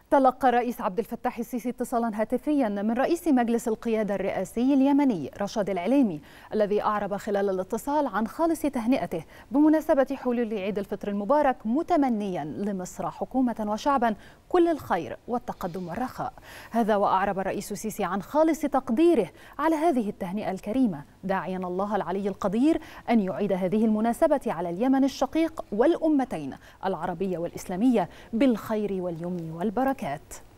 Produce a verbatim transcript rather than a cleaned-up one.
تلقى الرئيس عبد الفتاح السيسي اتصالا هاتفيا من رئيس مجلس القيادة الرئاسي اليمني رشاد العليمي، الذي أعرب خلال الاتصال عن خالص تهنئته بمناسبة حلول عيد الفطر المبارك، متمنيا لمصر حكومة وشعبا كل الخير والتقدم والرخاء. هذا وأعرب الرئيس السيسي عن خالص تقديره على هذه التهنئة الكريمة، داعيا الله العلي القدير أن يعيد هذه المناسبة على اليمن الشقيق والأمتين العربية والإسلامية بالخير واليمن والبركات.